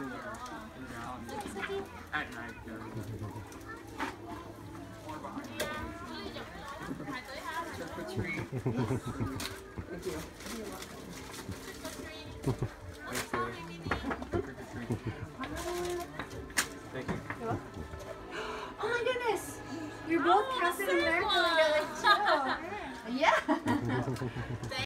At night, trick or treat. Thank you. Thank you. Oh my goodness! You're both Captain America. Like, yeah.